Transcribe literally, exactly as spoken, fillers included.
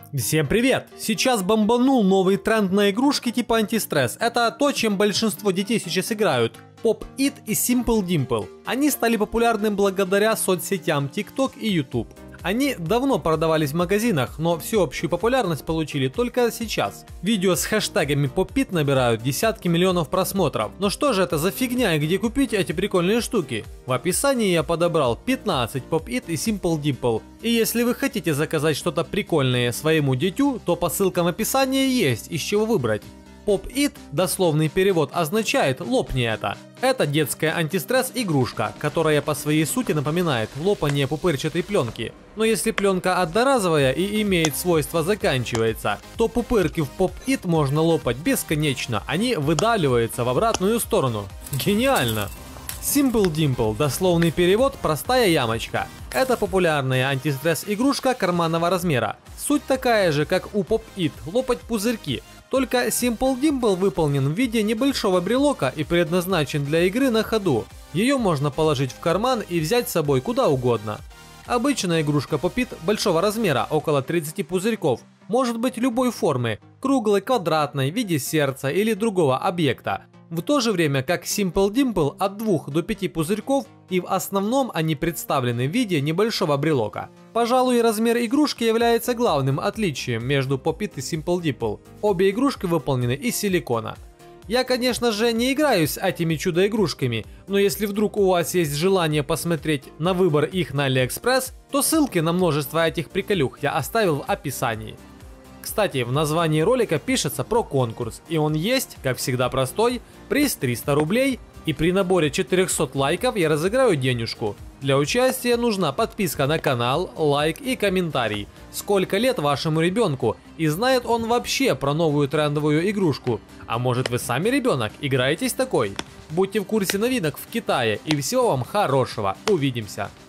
Всем привет! Сейчас бомбанул новый тренд на игрушки типа антистресс. Это то, чем большинство детей сейчас играют. Pop It и Simple Dimple. Они стали популярны благодаря соцсетям TikTok и YouTube. Они давно продавались в магазинах, но всеобщую популярность получили только сейчас. Видео с хэштегами Pop It набирают десятки миллионов просмотров. Но что же это за фигня и где купить эти прикольные штуки? В описании я подобрал пятнадцать Pop It и Simple Dimple. И если вы хотите заказать что-то прикольное своему дитю, то по ссылкам в описании есть из чего выбрать. Pop It, дословный перевод, означает «лопни это». Это детская антистресс игрушка, которая по своей сути напоминает лопание пупырчатой пленки. Но если пленка одноразовая и имеет свойство заканчивается, то пупырки в Pop It можно лопать бесконечно, они выдавливаются в обратную сторону. Гениально! Simple Dimple, дословный перевод «простая ямочка». Это популярная антистресс игрушка карманного размера. Суть такая же, как у Pop It, лопать пузырьки. Только Simple Dimple выполнен в виде небольшого брелока и предназначен для игры на ходу. Ее можно положить в карман и взять с собой куда угодно. Обычная игрушка Pop It большого размера, около тридцати пузырьков, может быть любой формы, круглой, квадратной, в виде сердца или другого объекта. В то же время как Simple Dimple от двух до пяти пузырьков, и в основном они представлены в виде небольшого брелока. Пожалуй, размер игрушки является главным отличием между Pop It и Simple Dimple. Обе игрушки выполнены из силикона. Я, конечно же, не играю с этими чудо-игрушками, но если вдруг у вас есть желание посмотреть на выбор их на AliExpress, то ссылки на множество этих приколюх я оставил в описании. Кстати, в названии ролика пишется про конкурс, и он есть, как всегда простой, приз триста рублей, и при наборе четырёхсот лайков я разыграю денежку. Для участия нужна подписка на канал, лайк и комментарий. Сколько лет вашему ребенку, и знает он вообще про новую трендовую игрушку? А может вы сами ребенок, играетесь такой? Будьте в курсе новинок в Китае, и всего вам хорошего, увидимся!